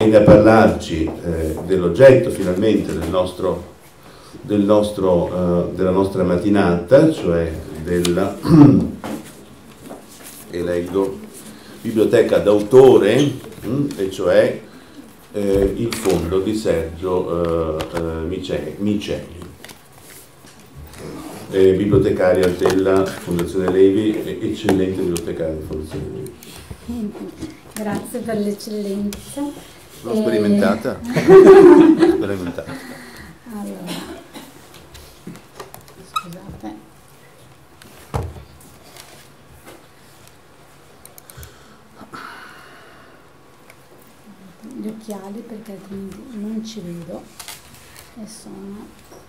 Viene a parlarci dell'oggetto finalmente della nostra mattinata, cioè della, e leggo, biblioteca d'autore, e cioè il fondo di Sergio Miceli, bibliotecaria della Fondazione Levi, eccellente bibliotecaria della Fondazione Levi. Grazie per l'eccellenza. L'ho sperimentata. Sperimentata. Allora, scusate. Gli occhiali perché altrimenti non ci vedo e sono.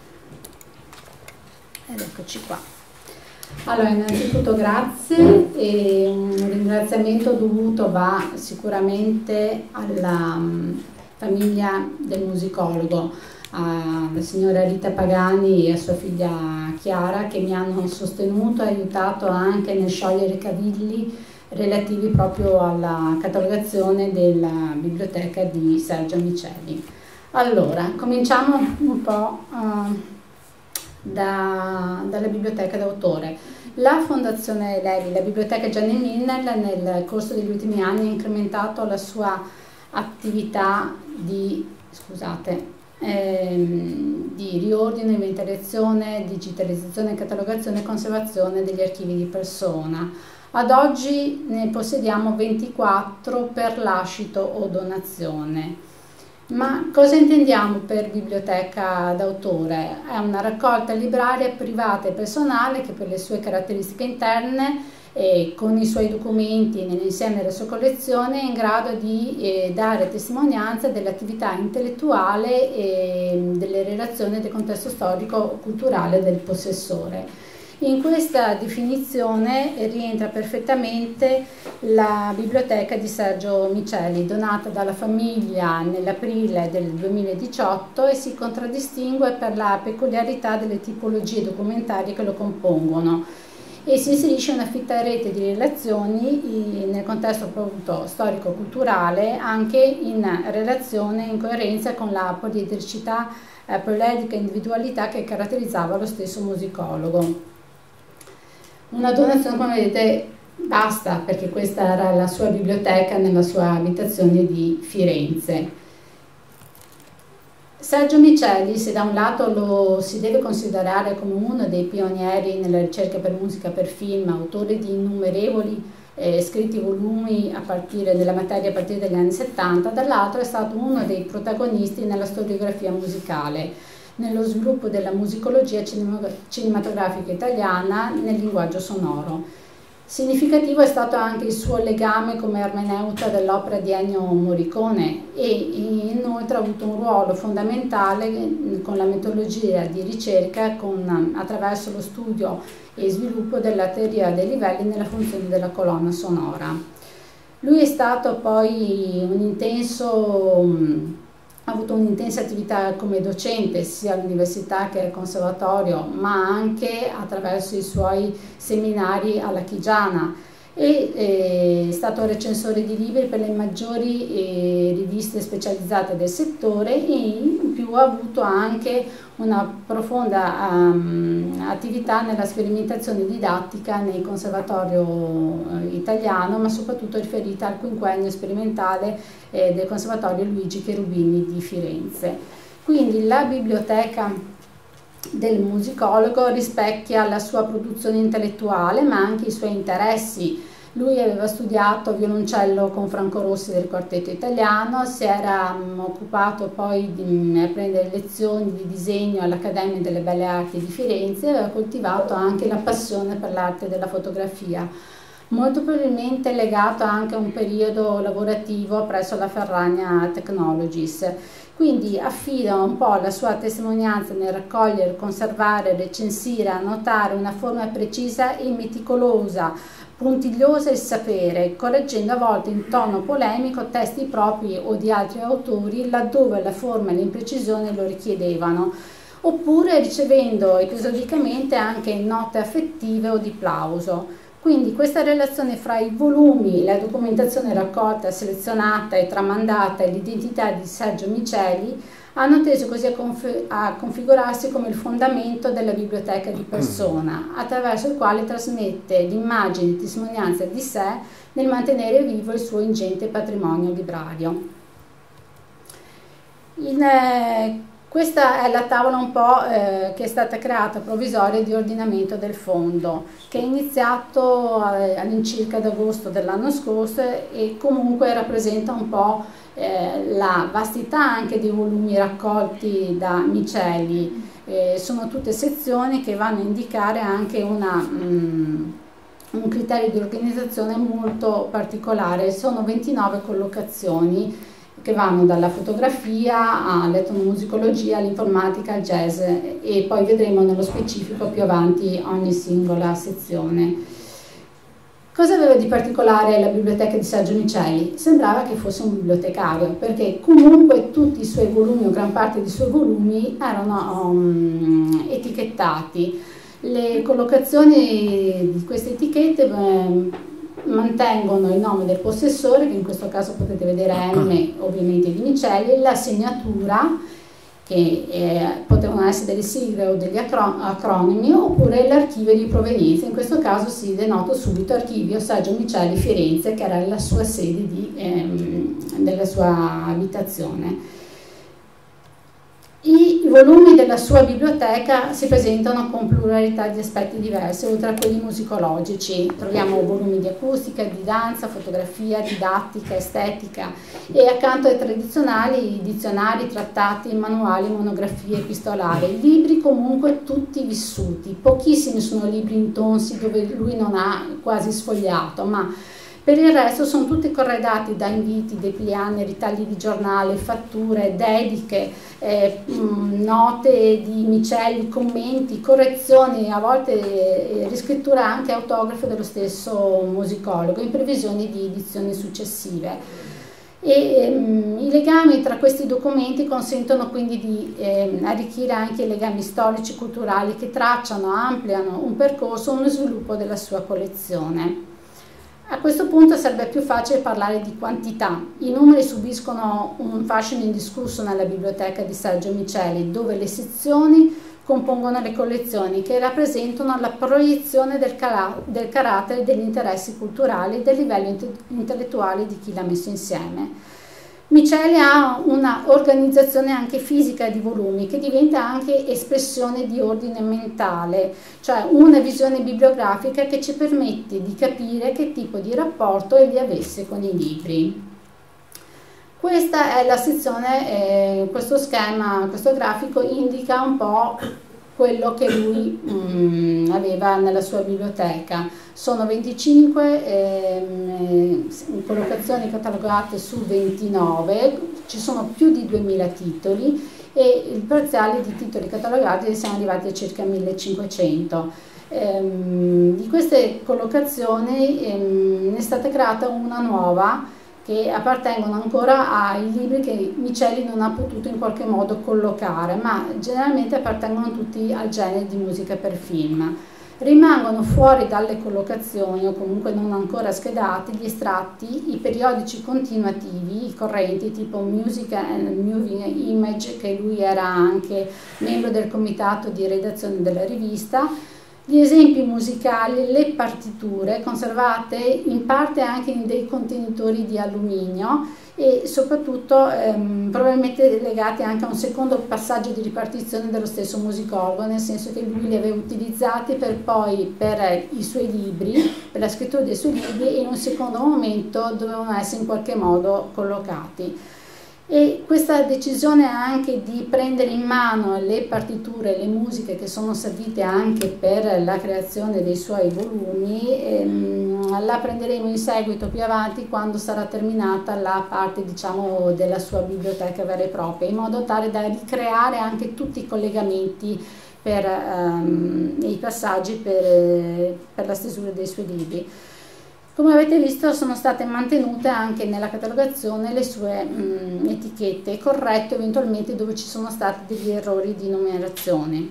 Ed eccoci qua. Allora, innanzitutto grazie e un ringraziamento dovuto va sicuramente alla famiglia del musicologo, alla signora Rita Pagani e a sua figlia Chiara, che mi hanno sostenuto e aiutato anche nel sciogliere i cavilli relativi proprio alla catalogazione della biblioteca di Sergio Miceli. Allora, cominciamo un po' dalla biblioteca d'autore. La Fondazione Levi, la biblioteca Gianni Milner, nel corso degli ultimi anni ha incrementato la sua attività di riordino, inventariazione, digitalizzazione, catalogazione e conservazione degli archivi di persona. Ad oggi ne possediamo 24 per lascito o donazione. Ma cosa intendiamo per biblioteca d'autore? È una raccolta libraria privata e personale che per le sue caratteristiche interne e con i suoi documenti nell'insieme della sua collezione è in grado di dare testimonianza dell'attività intellettuale e delle relazioni del contesto storico-culturale del possessore. In questa definizione rientra perfettamente la biblioteca di Sergio Miceli, donata dalla famiglia nell'aprile del 2018 e si contraddistingue per la peculiarità delle tipologie documentarie che lo compongono e si inserisce una fitta rete di relazioni nel contesto appunto storico-culturale, anche in relazione e in coerenza con la poliedricità, poliedrica individualità che caratterizzava lo stesso musicologo. Una donazione, come vedete, basta, perché questa era la sua biblioteca nella sua abitazione di Firenze. Sergio Miceli, se da un lato lo si deve considerare come uno dei pionieri nella ricerca per musica per film, autore di innumerevoli scritti volumi della materia a partire dagli anni 70, dall'altro è stato uno dei protagonisti nella storiografia musicale, nello sviluppo della musicologia cinematografica italiana nel linguaggio sonoro. Significativo è stato anche il suo legame come ermeneuta dell'opera di Ennio Morricone e inoltre ha avuto un ruolo fondamentale con la metodologia di ricerca attraverso lo studio e sviluppo della teoria dei livelli nella funzione della colonna sonora. Lui è stato poi ha avuto un'intensa attività come docente sia all'università che al conservatorio, ma anche attraverso i suoi seminari alla Chigiana e è stato recensore di libri per le maggiori riviste specializzate del settore e in più ha avuto anche una profonda attività nella sperimentazione didattica nel conservatorio italiano, ma soprattutto riferita al quinquennio sperimentale del conservatorio Luigi Cherubini di Firenze. Quindi la biblioteca del musicologo rispecchia la sua produzione intellettuale ma anche i suoi interessi. Lui aveva studiato violoncello con Franco Rossi del quartetto italiano, si era occupato poi di prendere lezioni di disegno all'Accademia delle Belle Arti di Firenze e aveva coltivato anche la passione per l'arte della fotografia, molto probabilmente legato anche a un periodo lavorativo presso la Ferragna Technologies. Quindi affida un po' la sua testimonianza nel raccogliere, conservare, recensire, annotare una forma precisa e meticolosa, puntigliosa il sapere, correggendo a volte in tono polemico testi propri o di altri autori laddove la forma e l'imprecisione lo richiedevano, oppure ricevendo episodicamente anche note affettive o di plauso. Quindi questa relazione fra i volumi, la documentazione raccolta, selezionata e tramandata e l'identità di Sergio Miceli hanno teso così a configurarsi come il fondamento della biblioteca di persona, attraverso il quale trasmette l'immagine e testimonianza di sé nel mantenere vivo il suo ingente patrimonio librario. Questa è la tavola un po' che è stata creata provvisoria di ordinamento del fondo, che è iniziato all'incirca ad agosto dell'anno scorso e comunque rappresenta un po' la vastità anche dei volumi raccolti da Miceli. Sono tutte sezioni che vanno a indicare anche un criterio di organizzazione molto particolare. Sono 29 collocazioni che vanno dalla fotografia all'etnomusicologia, all'informatica, al jazz, e poi vedremo nello specifico più avanti ogni singola sezione. Cosa aveva di particolare la biblioteca di Sergio Miceli? Sembrava che fosse un bibliotecario, perché comunque tutti i suoi volumi o gran parte dei suoi volumi erano etichettati. Le collocazioni di queste etichette mantengono il nome del possessore, che in questo caso potete vedere M, ovviamente di Miceli, la segnatura, che potevano essere delle sigle o degli acronimi, oppure l'archivio di provenienza. In questo caso si denota subito archivio Sergio Miceli Firenze, che era la sua sede della sua abitazione. I volumi della sua biblioteca si presentano con pluralità di aspetti diversi, oltre a quelli musicologici. Troviamo volumi di acustica, di danza, fotografia, didattica, estetica, e accanto ai tradizionali dizionari, trattati, manuali, monografie, epistolari, libri comunque tutti vissuti. Pochissimi sono libri intonsi dove lui non ha quasi sfogliato, ma per il resto sono tutti corredati da inviti, dépliant, ritagli di giornale, fatture, dediche, note di Miceli, commenti, correzioni, a volte riscrittura anche autografo dello stesso musicologo, in previsione di edizioni successive. I legami tra questi documenti consentono quindi di arricchire anche i legami storici e culturali che tracciano, ampliano un percorso, uno sviluppo della sua collezione. A questo punto sarebbe più facile parlare di quantità. I numeri subiscono un fascino indiscusso nella biblioteca di Sergio Miceli, dove le sezioni compongono le collezioni che rappresentano la proiezione del carattere, degli interessi culturali e del livello intellettuale di chi l'ha messo insieme. Miceli ha una organizzazione anche fisica di volumi che diventa anche espressione di ordine mentale, cioè una visione bibliografica che ci permette di capire che tipo di rapporto egli avesse con i libri. Questa è la sezione, questo schema, questo grafico indica un po' quello che lui aveva nella sua biblioteca. Sono 25 collocazioni catalogate su 29, ci sono più di 2000 titoli e il parziale di titoli catalogati siamo arrivati a circa 1500. Di queste collocazioni ne è stata creata una nuova, che appartengono ancora ai libri che Miceli non ha potuto in qualche modo collocare, ma generalmente appartengono tutti al genere di musica per film. Rimangono fuori dalle collocazioni, o comunque non ancora schedati, gli estratti, i periodici continuativi, i correnti tipo Music and Moving Image, che lui era anche membro del comitato di redazione della rivista, gli esempi musicali, le partiture conservate in parte anche in dei contenitori di alluminio e soprattutto probabilmente legati anche a un secondo passaggio di ripartizione dello stesso musicologo, nel senso che lui li aveva utilizzati per poi per i suoi libri, per la scrittura dei suoi libri, e in un secondo momento dovevano essere in qualche modo collocati. E questa decisione anche di prendere in mano le partiture, le musiche che sono servite anche per la creazione dei suoi volumi, la prenderemo in seguito più avanti, quando sarà terminata la parte, diciamo, della sua biblioteca vera e propria, in modo tale da ricreare anche tutti i collegamenti per i passaggi per la stesura dei suoi libri. Come avete visto, sono state mantenute anche nella catalogazione le sue etichette, corretto eventualmente dove ci sono stati degli errori di numerazione.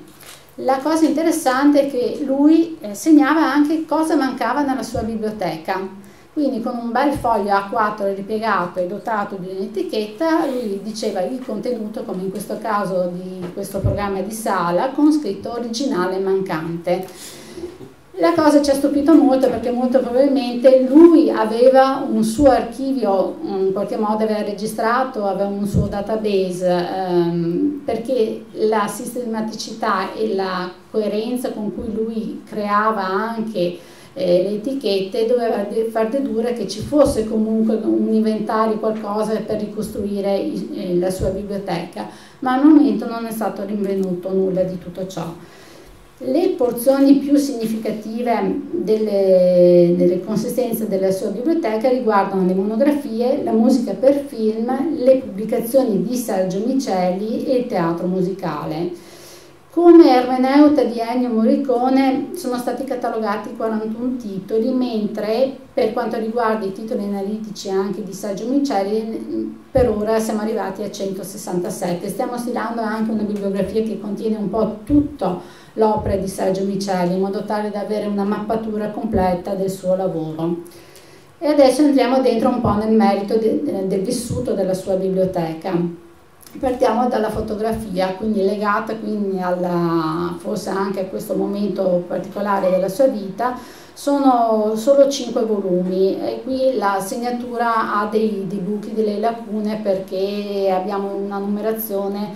La cosa interessante è che lui segnava anche cosa mancava nella sua biblioteca. Quindi con un bel foglio A4 ripiegato e dotato di un'etichetta, lui diceva il contenuto, come in questo caso di questo programma di sala, con scritto originale mancante. La cosa ci ha stupito molto perché molto probabilmente lui aveva un suo archivio, in qualche modo aveva registrato, aveva un suo database, perché la sistematicità e la coerenza con cui lui creava anche le etichette doveva far dedurre che ci fosse comunque un inventario, qualcosa per ricostruire la sua biblioteca, ma al momento non è stato rinvenuto nulla di tutto ciò. Le porzioni più significative delle consistenze della sua biblioteca riguardano le monografie, la musica per film, le pubblicazioni di Sergio Miceli e il teatro musicale. Come ermeneuta di Ennio Morricone sono stati catalogati 41 titoli, mentre per quanto riguarda i titoli analitici anche di Sergio Miceli, per ora siamo arrivati a 167. Stiamo stilando anche una bibliografia che contiene un po' tutto l'opera di Sergio Miceli, in modo tale da avere una mappatura completa del suo lavoro. E adesso entriamo dentro un po' nel merito del vissuto della sua biblioteca. Partiamo dalla fotografia, quindi legata forse anche a questo momento particolare della sua vita. Sono solo 5 volumi e qui la segnatura ha dei buchi, delle lacune, perché abbiamo una numerazione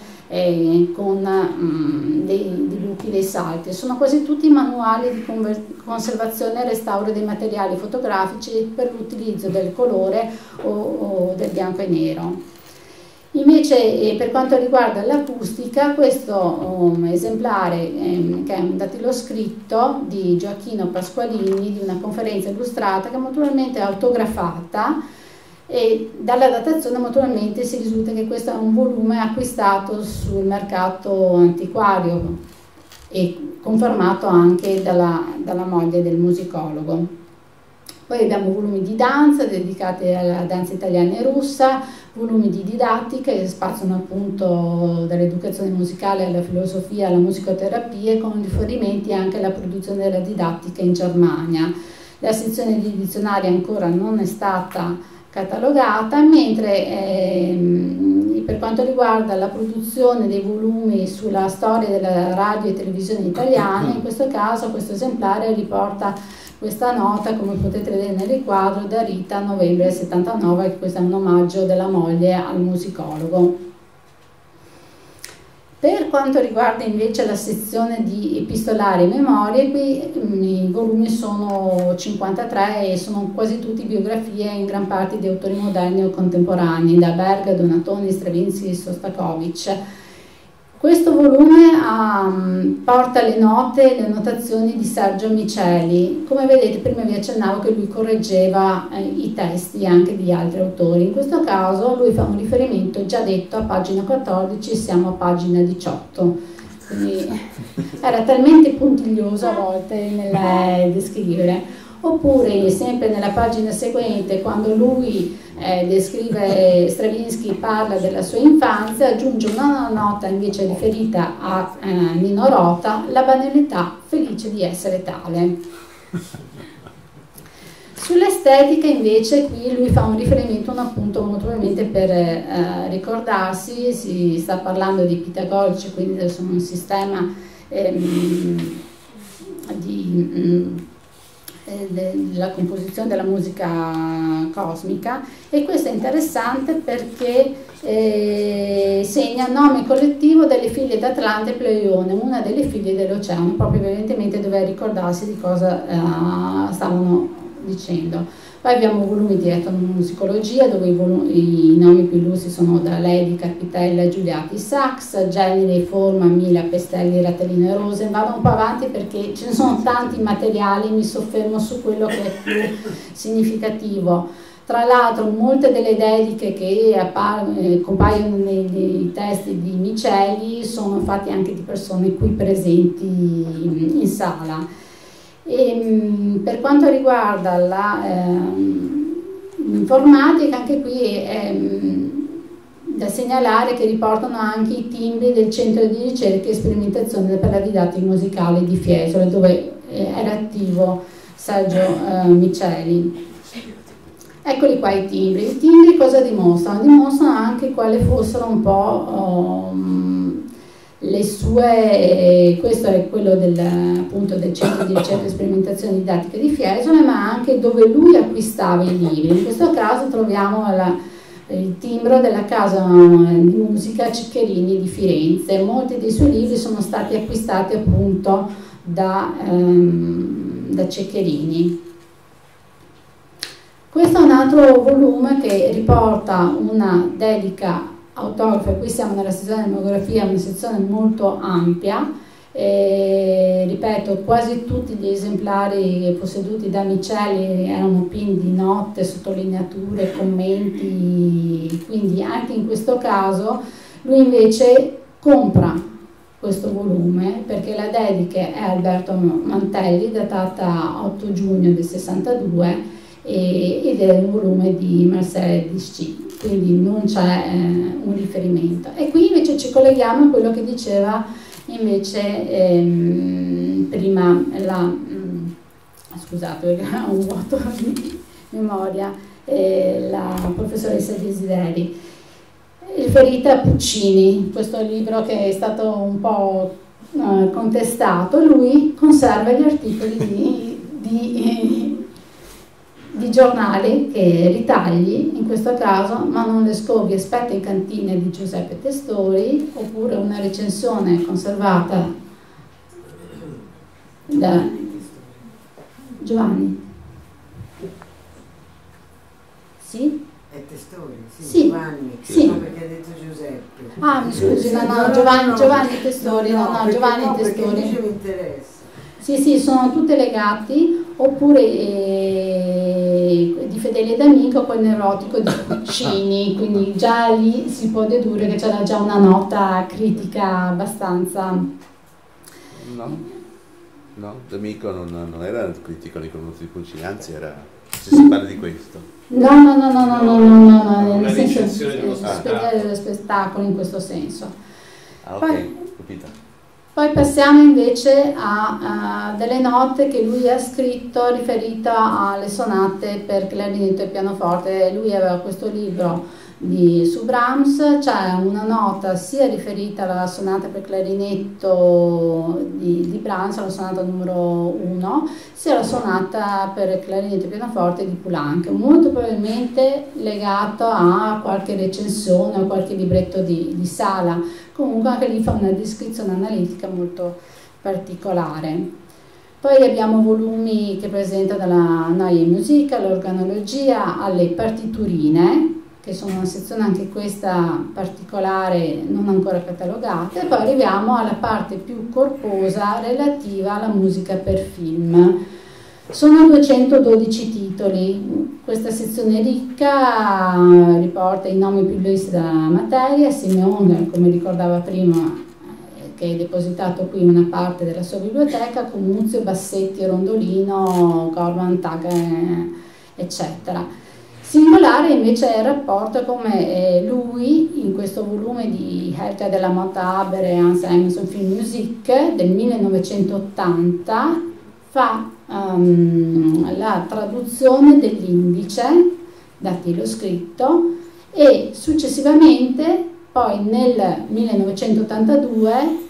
con dei buchi, dei salti. Sono quasi tutti manuali di conservazione e restauro dei materiali fotografici per l'utilizzo del colore o del bianco e nero. Invece per quanto riguarda l'acustica, questo esemplare che è un dattiloscritto di Gioacchino Pasqualini, di una conferenza illustrata che naturalmente è autografata, e dalla datazione naturalmente si risulta che questo è un volume acquistato sul mercato antiquario e confermato anche dalla moglie del musicologo. Poi abbiamo volumi di danza dedicati alla danza italiana e russa, volumi di didattica che spaziano appunto dall'educazione musicale alla filosofia, alla musicoterapia, con riferimenti anche alla produzione della didattica in Germania. La sezione di dizionari ancora non è stata catalogata, mentre per quanto riguarda la produzione dei volumi sulla storia della radio e televisione italiana, in questo caso questo esemplare riporta questa nota, come potete vedere nel riquadro, da Rita, novembre 79, questo è un omaggio della moglie al musicologo. Per quanto riguarda invece la sezione di epistolari e memorie, qui i volumi sono 53 e sono quasi tutti biografie in gran parte di autori moderni o contemporanei, da Berga, Donatoni, Stravinsky, Sostakovich. Questo volume porta le note e le annotazioni di Sergio Miceli. Come vedete, prima vi accennavo che lui correggeva i testi anche di altri autori. In questo caso lui fa un riferimento già detto a pagina 14, siamo a pagina 18. Quindi era talmente puntiglioso a volte nel descrivere. Oppure sempre nella pagina seguente, quando lui descrive Stravinsky, parla della sua infanzia, aggiunge una nota invece riferita a Nino Rota, la banalità felice di essere tale. Sull'estetica invece qui lui fa un riferimento, un appunto naturalmente per ricordarsi, si sta parlando di pitagorici, quindi sono un sistema della composizione della musica cosmica, e questo è interessante perché segna nome collettivo delle figlie d'Atlante e Pleione, una delle figlie dell'oceano, proprio evidentemente doveva ricordarsi di cosa stavano dicendo. Poi abbiamo volumi di etnomusicologia, dove i nomi più illustres sono da Ledi, Carpitella, Giuliati, Sachs, genere, forma, Mila, Pestelli, Ratellino e Rose. Vado un po' avanti perché ce ne sono tanti materiali, mi soffermo su quello che è più significativo. Tra l'altro molte delle dediche che compaiono nei testi di Miceli sono fatte anche di persone qui presenti in sala. Per quanto riguarda l'informatica, anche qui Da segnalare che riportano anche i timbri del Centro di Ricerca e Sperimentazione per la Didattica Musicale di Fiesole, dove era attivo Sergio Miceli. Eccoli qua i timbri. I timbri cosa dimostrano? Dimostrano anche quali fossero un po' le sue, questo è quello appunto del Centro di Ricerca e Sperimentazione Didattica di Fiesole, ma anche dove lui acquistava i libri. In questo caso troviamo il timbro della casa di musica Ceccherini di Firenze. Molti dei suoi libri sono stati acquistati appunto da Ceccherini. Questo è un altro volume che riporta una dedica autografa. Qui siamo nella sezione di monografia, una sezione molto ampia. Ripeto, quasi tutti gli esemplari posseduti da Miceli erano pieni di note, sottolineature, commenti, quindi anche in questo caso lui invece compra questo volume perché la dedica è Alberto Mantelli, datata 8 giugno del 62 ed è un volume di Marcel Disci, quindi non c'è un riferimento. E qui invece ci colleghiamo a quello che diceva invece prima scusate perché ho un vuoto di memoria, la professoressa Desideri, riferita a Puccini, questo libro che è stato un po' contestato. Lui conserva gli articoli di giornali che ritagli, in questo caso Ma non le scovi, aspetta in cantina di Giuseppe Testori, oppure una recensione conservata da Giovanni. Sì? È Testori? Sì. Giovanni, sì. No, perché ha detto Giuseppe. Ah, mi scusi, no, Giovanni Testori, Giovanni Testori. Perché mi interessa. Sì, sono tutte legati, oppure di Fedele D'Amico, quel neurotico di Puccini, quindi già lì si può dedurre che c'era già una nota critica abbastanza... No, D'Amico non era critico nei confronti di Puccini, anzi era, se si parla di questo. No, nel senso recensione dello spettacolo in questo senso. Ah, ok, Poi, capito. Poi passiamo invece a delle note che lui ha scritto riferita alle sonate per clarinetto e pianoforte. Lui aveva questo libro su Brahms, c'è una nota sia riferita alla sonata per clarinetto di Brahms, la sonata numero 1, sia la sonata per clarinetto e pianoforte di Poulenc, molto probabilmente legato a qualche recensione o qualche libretto di sala. Comunque anche lì fa una descrizione analitica molto particolare. Poi abbiamo volumi che presentano dalla Neue Musik, l'organologia, alle partiturine, che sono una sezione anche questa particolare, non ancora catalogata, e poi arriviamo alla parte più corposa relativa alla musica per film. Sono 212 titoli, questa sezione ricca riporta i nomi più illustre della materia. Simeone, come ricordava prima, che è depositato qui una parte della sua biblioteca, con Muzio, Bassetti, Rondolino, Gorman, Tag, eccetera. Singolare invece è il rapporto come lui, in questo volume di Helga della Motta Haber e Hans Emerson Film Music del 1980, fa la traduzione dell'indice, datilo scritto, e successivamente, poi nel 1982,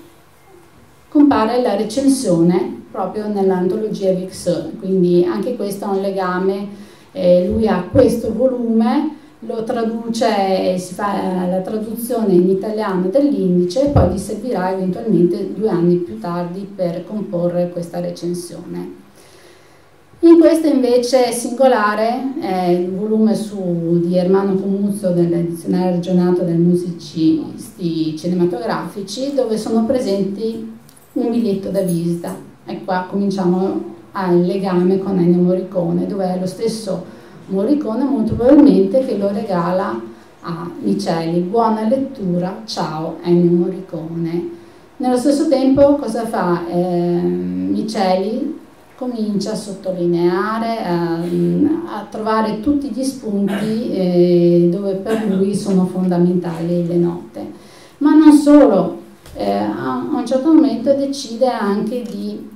compare la recensione proprio nell'antologia Vix, quindi anche questo è un legame. Lui ha questo volume, lo traduce, si fa la traduzione in italiano dell'indice e poi gli servirà eventualmente 2 anni più tardi per comporre questa recensione. In questo invece è singolare il volume di Ermanno Comuzzo del Dizionario Regionato dei Musicisti Cinematografici, dove sono presenti un biglietto da visita. E qua cominciamo al legame con Ennio Morricone, dove è lo stesso Morricone molto probabilmente che lo regala a Miceli. Buona lettura, ciao Ennio Morricone. Nello stesso tempo cosa fa Miceli? comincia a sottolineare, a trovare tutti gli spunti dove per lui sono fondamentali le note. Ma non solo, a un certo momento decide anche di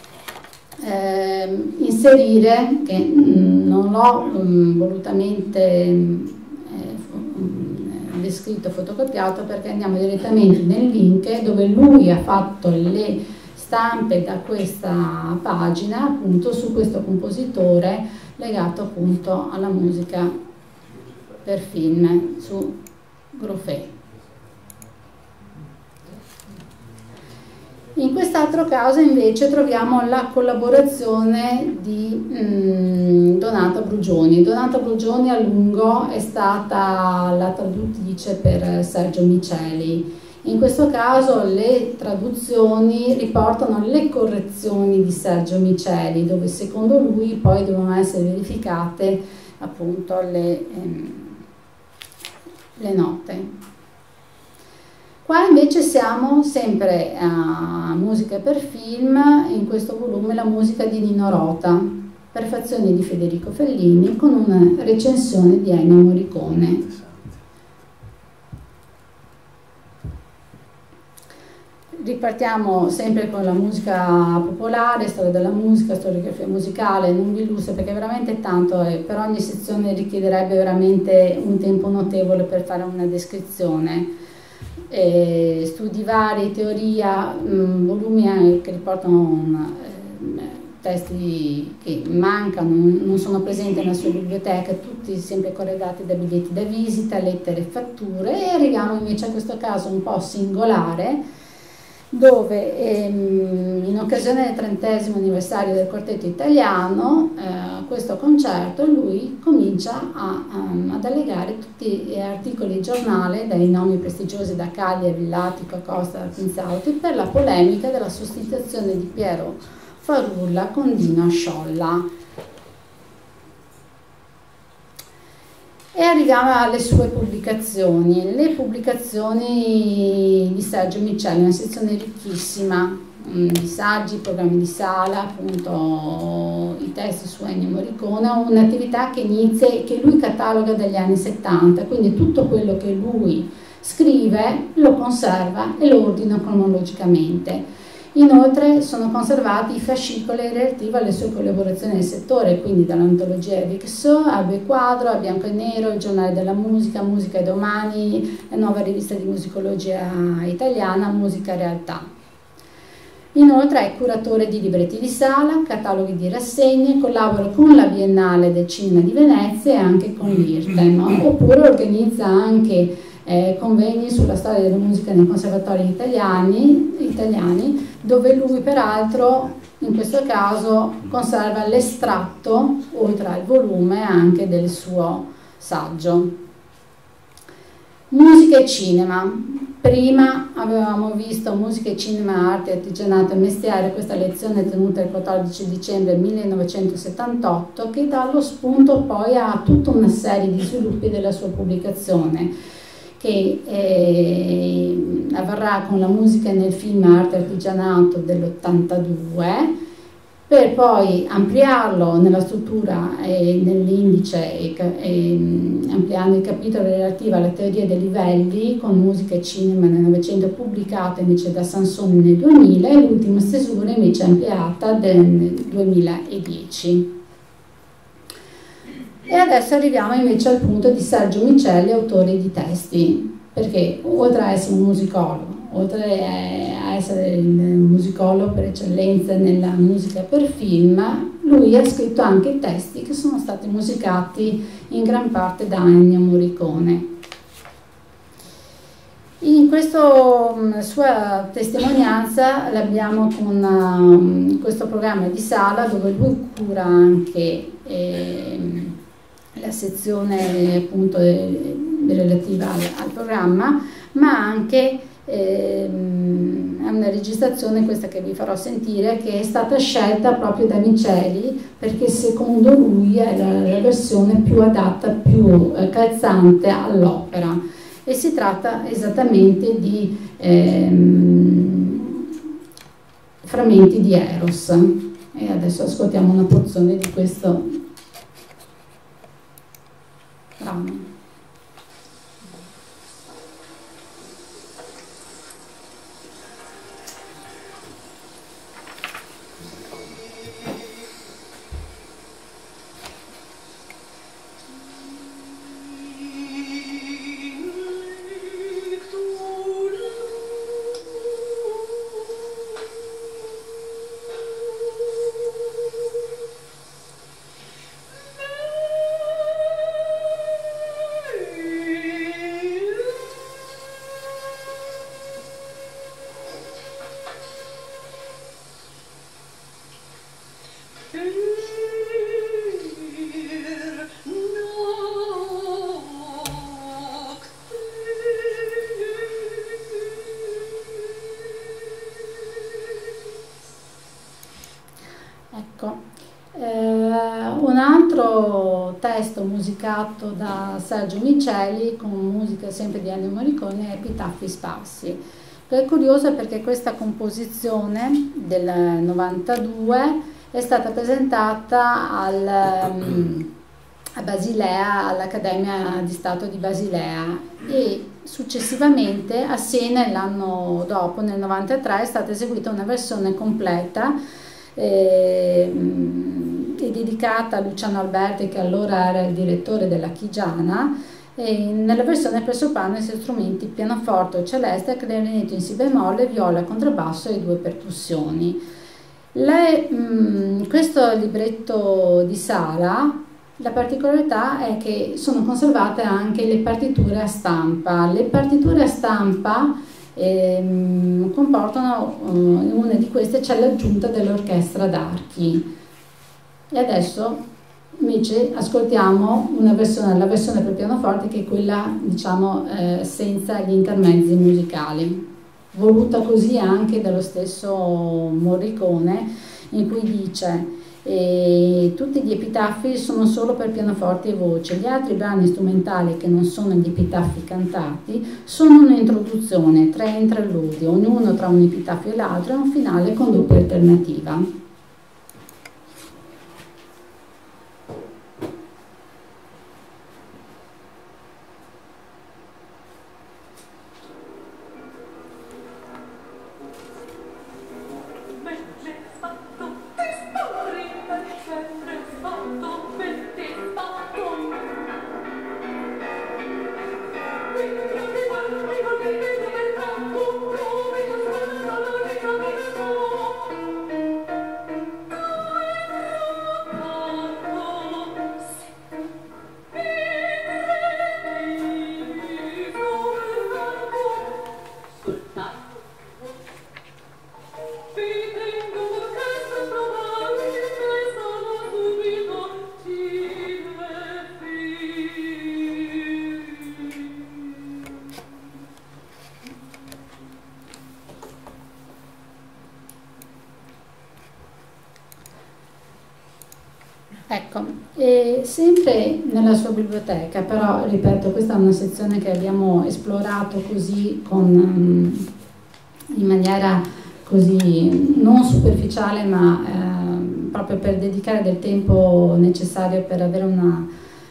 inserire, che non l'ho volutamente descritto, fotocopiato, perché andiamo direttamente nel link dove lui ha fatto le stampe da questa pagina appunto su questo compositore legato appunto alla musica per film, su Gruffet. In quest'altro caso invece troviamo la collaborazione di Donata Brugioni. Donata Brugioni a lungo è stata la traduttrice per Sergio Miceli. In questo caso le traduzioni riportano le correzioni di Sergio Miceli, dove secondo lui poi devono essere verificate appunto le note. Qua invece siamo sempre a musica per film, in questo volume la musica di Nino Rota, prefazione di Federico Fellini con una recensione di Ennio Morricone. Ripartiamo sempre con la musica popolare, storia della musica, storiografia musicale, non vi illustro perché è veramente tanto, per ogni sezione richiederebbe veramente un tempo notevole per fare una descrizione. Studi vari, teoria, volumi che riportano testi che mancano, non sono presenti nella sua biblioteca, tutti sempre corredati da biglietti da visita, lettere e fatture, e arriviamo invece a questo caso un po' singolare, dove in occasione del 30° anniversario del quartetto italiano, questo concerto, lui comincia ad allegare tutti gli articoli di giornale, dai nomi prestigiosi da Caglia, Villatico, Costa, Pinzauti, per la polemica della sostituzione di Piero Farulla con Dino Sciolla. E arriviamo alle sue pubblicazioni. Le pubblicazioni di Sergio Miceli, una sezione ricchissima di saggi, programmi di sala, appunto i testi su Ennio Morricone, un'attività che inizia e che lui cataloga dagli anni 70, quindi tutto quello che lui scrive lo conserva e lo ordina cronologicamente. Inoltre sono conservati i fascicoli relativi alle sue collaborazioni nel settore, quindi dall'antologia Vixo, Albe Quadro, a Bianco e Nero, il Giornale della Musica, Musica e Domani, la nuova rivista di musicologia italiana, Musica Realtà. Inoltre è curatore di libretti di sala, cataloghi di rassegne, collabora con la Biennale del Cinema di Venezia e anche con l'IRTEM, oppure organizza anche convegni sulla storia della musica nei conservatori italiani, dove lui peraltro in questo caso conserva l'estratto, oltre al volume, anche del suo saggio. Musica e cinema. Prima avevamo visto musica e cinema, arte, artigianato e mestiere, questa lezione tenuta il 14 dicembre 1978, che dà lo spunto poi a tutta una serie di sviluppi della sua pubblicazione, che avverrà con la musica nel film Arte e Artigianato dell'82, per poi ampliarlo nella struttura e nell'indice, ampliando il capitolo relativo alla teoria dei livelli con musica e cinema nel Novecento, pubblicato invece da Sansoni nel 2000, e l'ultima stesura invece ampliata nel 2010. E adesso arriviamo invece al punto di Sergio Miceli, autore di testi, perché oltre a essere un musicologo, oltre a essere il musicologo per eccellenza nella musica per film, lui ha scritto anche testi che sono stati musicati in gran parte da Ennio Morricone. In questa sua testimonianza l'abbiamo con questo programma di sala, dove lui cura anche la sezione appunto relativa al programma, ma anche è una registrazione, questa che vi farò sentire, che è stata scelta proprio da Miceli perché secondo lui è la versione più adatta, più calzante all'opera, e si tratta esattamente di frammenti di Eros. E adesso ascoltiamo una porzione di questo brano. Un altro testo musicato da Sergio Miceli con musica sempre di Ennio Morricone è Epitaffi sparsi. È curioso perché questa composizione del 92 è stata presentata a Basilea, all'Accademia di Stato di Basilea, e successivamente a Siena l'anno dopo, nel 93, è stata eseguita una versione completa e dedicata a Luciano Alberti, che allora era il direttore della Chigiana, e nella versione per soprano e strumenti pianoforte, celeste, clarinetto in si bemolle, viola, contrabbasso e 2 percussioni. Questo libretto di Sala, la particolarità è che sono conservate anche le partiture a stampa. Le partiture a stampa comportano, in una di queste c'è l'aggiunta dell'orchestra d'archi. E adesso invece ascoltiamo la versione per pianoforte, che è quella, diciamo, senza gli intermezzi musicali, voluta così anche dallo stesso Morricone, in cui dice: tutti gli epitaffi sono solo per pianoforte e voce, gli altri brani strumentali che non sono gli epitaffi cantati sono un'introduzione, 3 interludi, ognuno tra un epitaffio e l'altro, e un finale con doppia alternativa. Ecco, e sempre nella sua biblioteca, però ripeto, questa è una sezione che abbiamo esplorato così in maniera così non superficiale, ma proprio per dedicare del tempo necessario per avere una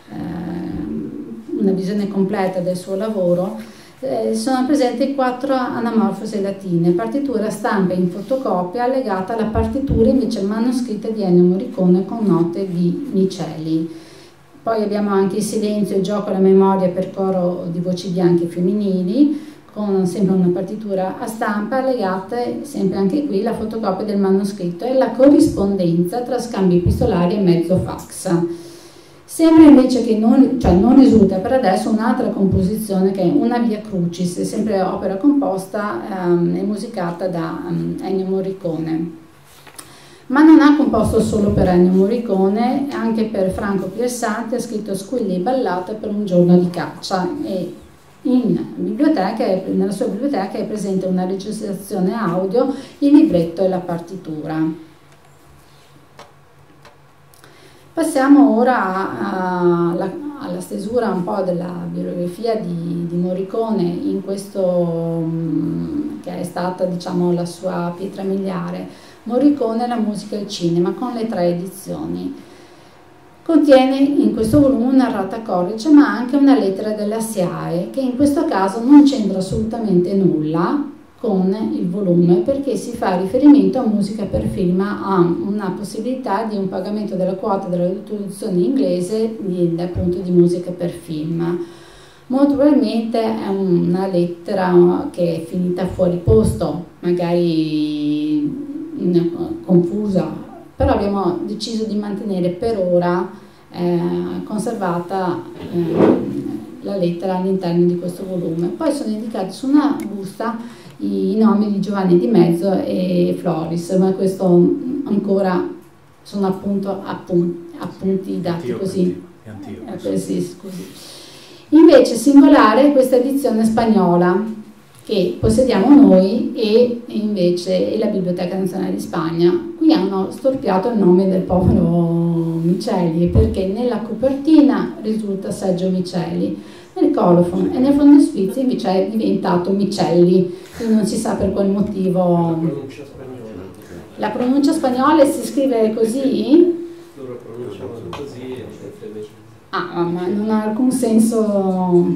visione completa del suo lavoro. Sono presenti 4 anamorfosi latine, partitura stampa in fotocopia allegata alla partitura invece manoscritta di Ennio Morricone con note di Miceli. Poi abbiamo anche il silenzio e il gioco alla memoria per coro di voci bianche femminili, con sempre una partitura a stampa, allegate sempre anche qui la fotocopia del manoscritto e la corrispondenza tra scambi epistolari e mezzo fax. Sembra invece che non risulta per adesso un'altra composizione, che è una Via Crucis, sempre opera composta e musicata da Ennio Morricone. Ma non ha composto solo per Ennio Morricone, anche per Franco Piersanti ha scritto squilli e ballate per un giorno di caccia, e nella sua biblioteca è presente una registrazione audio, il libretto e la partitura. Passiamo ora alla stesura un po' della biografia di Morricone, in questo che è stata, diciamo, la sua pietra miliare. Morricone, la musica e il cinema, con le 3 edizioni. Contiene in questo volume una narrata cornice, ma anche una lettera della SIAE, che in questo caso non c'entra assolutamente nulla con il volume, perché si fa riferimento a musica per film, a una possibilità di un pagamento della quota della traduzione inglese appunto di musica per film. Molto probabilmente è una lettera che è finita fuori posto, magari confusa, però abbiamo deciso di mantenere per ora conservata la lettera all'interno di questo volume. Poi sono indicati su una busta i nomi di Giovanni Di Mezzo e Floris, ma questo ancora sono appunto appunti dati così. Sì, scusi. Invece singolare questa edizione spagnola che possediamo noi e invece la Biblioteca Nazionale di Spagna. Qui hanno storpiato il nome del povero Miceli, perché nella copertina risulta Sergio Miceli, nel colophon e nel frontispizio invece è diventato Micelli, quindi non si sa per qual motivo. La pronuncia spagnola si scrive così? Loro pronunciano così e ma non ha alcun senso.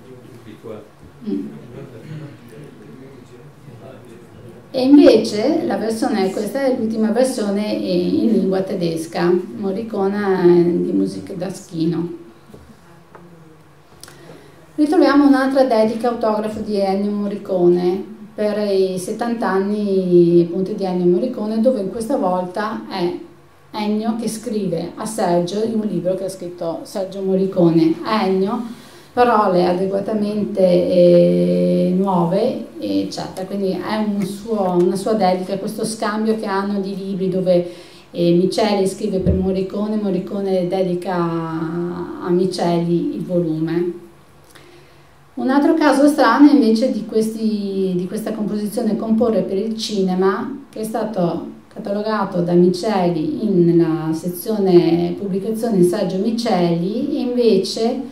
E invece la versione, questa è l'ultima versione in lingua tedesca, Morricone di Musik das Kino. Ritroviamo un'altra dedica autografo di Ennio Morricone per i 70 anni appunto di Ennio Morricone, dove questa volta è Ennio che scrive a Sergio in un libro che ha scritto Sergio Morricone a Ennio, parole adeguatamente nuove, eccetera. Quindi è una sua dedica, questo scambio che hanno di libri dove Miceli scrive per Morricone, Morricone dedica a Miceli il volume. Un altro caso strano invece di questa composizione Comporre per il cinema, che è stato catalogato da Miceli nella sezione pubblicazioni Sergio Miceli, e invece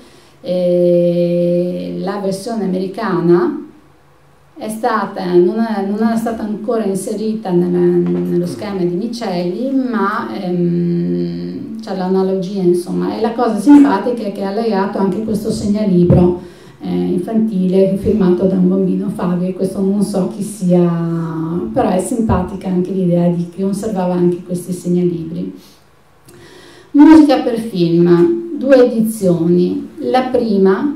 la versione americana non era stata ancora inserita nello schema di Miceli, ma c'è l'analogia, insomma. E la cosa simpatica è che è allegato anche questo segnalibro infantile firmato da un bambino, Fabio, e questo non so chi sia, però è simpatica anche l'idea di che conservava anche questi segnalibri. Musica per film, 2 edizioni, la prima,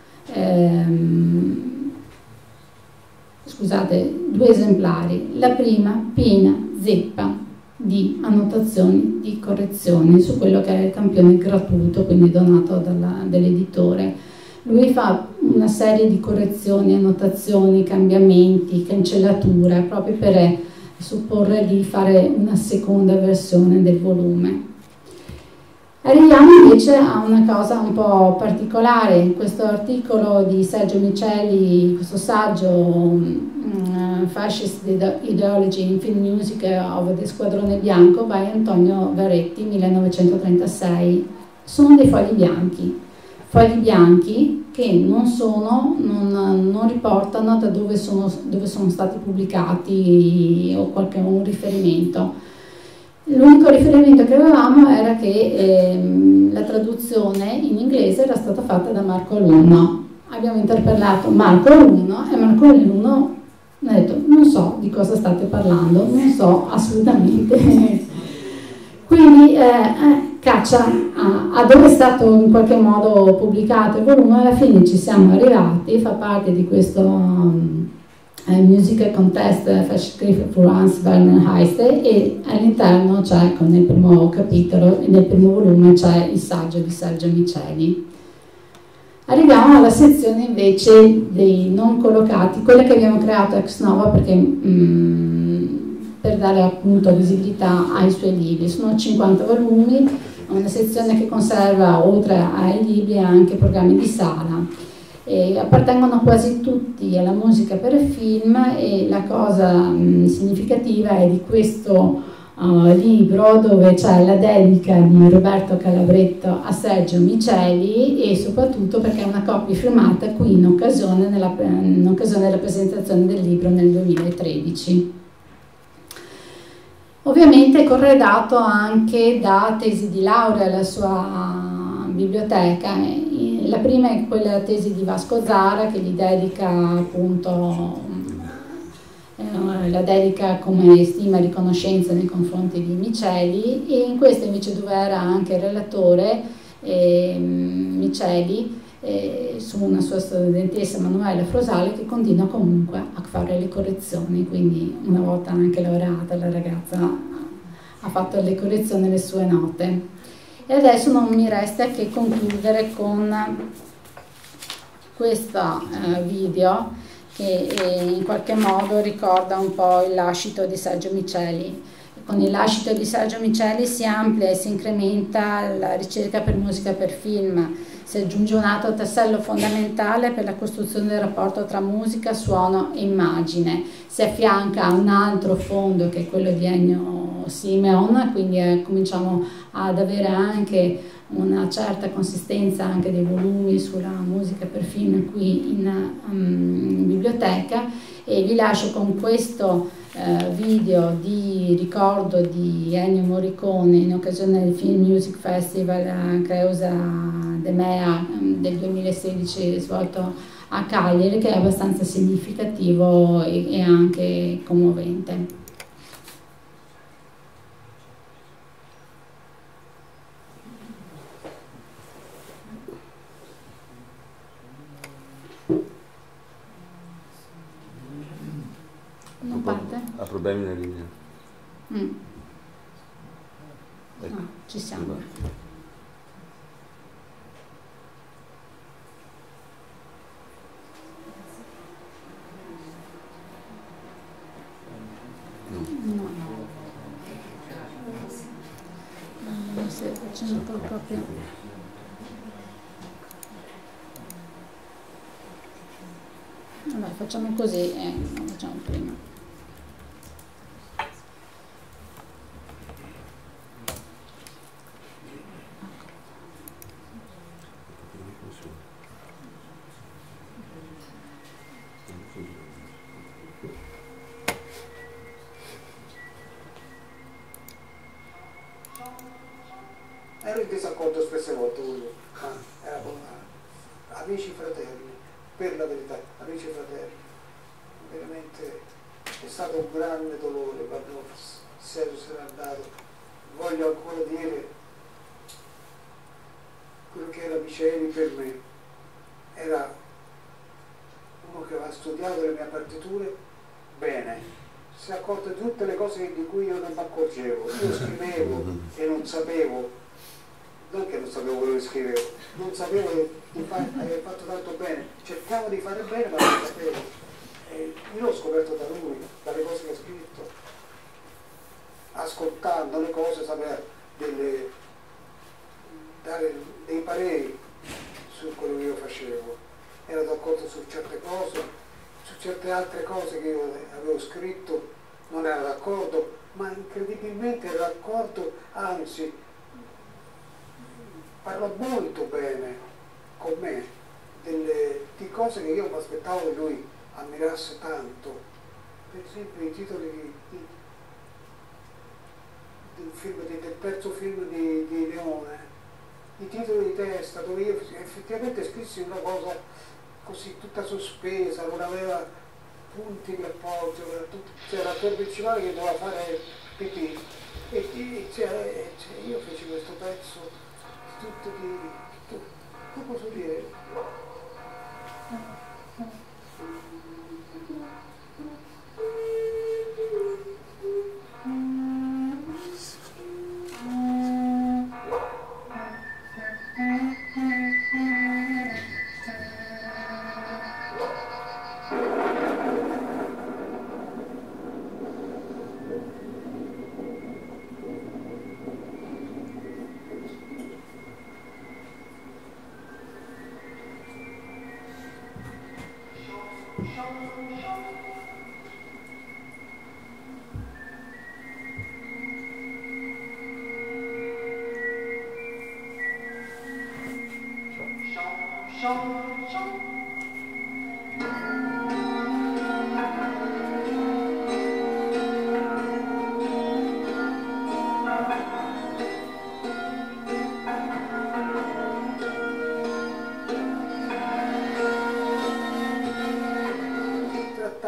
scusate, 2 esemplari, la prima piena zeppa di annotazioni di correzioni su quello che è il campione gratuito, quindi donato dall'editore. Lui fa una serie di correzioni, annotazioni, cambiamenti, cancellature, proprio per supporre di fare una seconda versione del volume. Arriviamo invece a una cosa un po' particolare. In questo articolo di Sergio Miceli, questo saggio Fascist Ideology in Film Music of the Squadrone Bianco by Antonio Verretti, 1936, sono dei fogli bianchi che non riportano da dove sono stati pubblicati o un riferimento. L'unico riferimento che avevamo era che la traduzione in inglese era stata fatta da Marco Alunno. Abbiamo interpellato Marco Alunno e Marco Alunno ha detto: non so di cosa state parlando, non so assolutamente. Quindi caccia a dove è stato in qualche modo pubblicato il volume. Alla fine ci siamo arrivati, fa parte di questo Musical Contest Festschrift für Hans Werner Heiste, e all'interno c'è, nel primo capitolo, nel primo volume c'è il saggio di Sergio Miceli. Arriviamo alla sezione invece dei non collocati, quella che abbiamo creato ex novo per dare appunto visibilità ai suoi libri. Sono 50 volumi, una sezione che conserva oltre ai libri anche programmi di sala. Appartengono quasi tutti alla musica per film, e la cosa significativa è di questo libro, dove c'è la dedica di Roberto Calabretto a Sergio Miceli, e soprattutto perché è una copia firmata qui in occasione della presentazione del libro nel 2013. Ovviamente corredato anche da tesi di laurea alla sua biblioteca. La prima è quella tesi di Vasco Zara, che gli dedica appunto la dedica come stima e riconoscenza nei confronti di Miceli, e in questa invece, dove era anche relatore Miceli, su una sua studentessa, Manuela Frosale, che continua comunque a fare le correzioni, quindi una volta anche laureata la ragazza ha fatto le correzioni delle sue note. E adesso non mi resta che concludere con questo video che in qualche modo ricorda un po' il lascito di Sergio Miceli. Con il lascito di Sergio Miceli si amplia e si incrementa la ricerca per musica per film, si aggiunge un altro tassello fondamentale per la costruzione del rapporto tra musica, suono e immagine, si affianca a un altro fondo che è quello di Ennio Simeon, quindi cominciamo ad avere anche una certa consistenza anche dei volumi sulla musica per film qui in biblioteca, e vi lascio con questo video di ricordo di Ennio Morricone in occasione del Film Music Festival Creusa de Mea del 2016 svolto a Cagliari, che è abbastanza significativo e anche commovente. Non parte? Ha problemi nella linea. Ecco. No, ci siamo. No. Non stai facendo proprio. Vabbè, facciamo così e lo facciamo prima. Ero in disaccordo spesse volte con lui, eravamo amici fratelli, per la verità, amici fratelli. Veramente è stato un grande dolore quando Sergio se n'è andato. Voglio ancora dire quello che era Miceli per me. Era uno che aveva studiato le mie partiture bene, si è accorto di tutte le cose di cui io non mi accorgevo. Io scrivevo e non sapevo, non che non sapevo quello che scrivevo, non sapevo di aver fatto tanto bene, cercavo di fare bene ma non sapevo. E io l'ho scoperto da lui, dalle cose che ha scritto, ascoltando le cose, sapeva dare dei pareri su quello che io facevo. Era d'accordo su certe cose, su certe altre cose che io avevo scritto non era d'accordo, ma incredibilmente era d'accordo, anzi parla molto bene con me di cose che io mi aspettavo che lui ammirasse tanto. Per esempio i titoli del terzo film di Leone, i titoli di testa, dove io effettivamente scrissi una cosa così tutta sospesa, non aveva punti di appoggio, c'era l'attore principale che doveva fare pipì e io feci questo pezzo tutto come posso dire?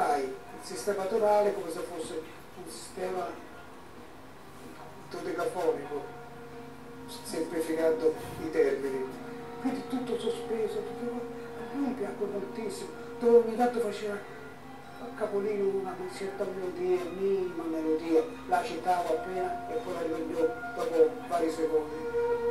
fai il sistema tonale come se fosse un sistema dodecafonico, semplificando i termini. Quindi tutto sospeso, a me piacque moltissimo, dove ogni tanto faceva a capolino una certa melodia, minima melodia, la citavo appena e poi la riveglio dopo vari secondi.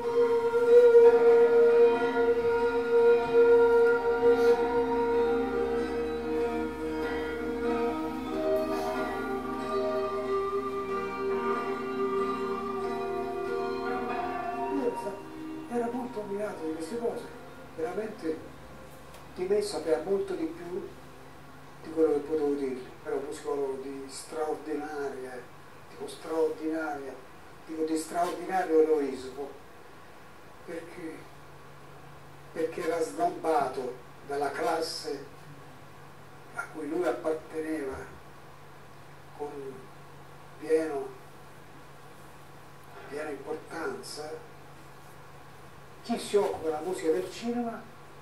Era molto ammirato di queste cose, veramente di me sapeva molto di più di quello che potevo dirgli. Era un musicologo di straordinaria, dico straordinaria, dico di straordinario eroismo, perché era snobbato dalla classe a cui lui apparteneva con piena importanza. Chi si occupa della musica del cinema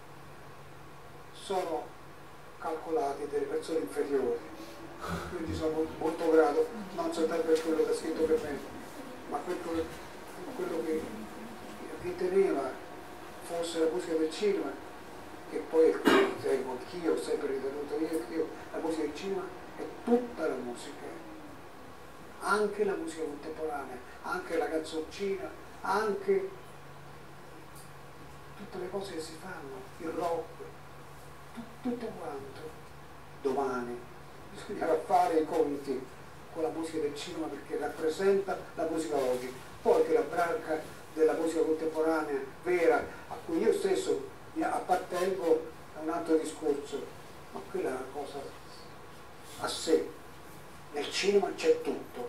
sono calcolati delle persone inferiori, quindi sono molto grato, non soltanto per quello che ha scritto per me, ma per quello che riteneva fosse la musica del cinema, che poi anch'io ho sempre ritenuto io, la musica del cinema è tutta la musica, anche la musica contemporanea, anche la canzoncina, anche tutte le cose che si fanno, il rock, tutto quanto. Domani bisognerà fare i conti con la musica del cinema perché rappresenta la musica oggi. Poi che la branca della musica contemporanea vera, a cui io stesso appartengo, è un altro discorso, ma quella è una cosa a sé. Nel cinema c'è tutto,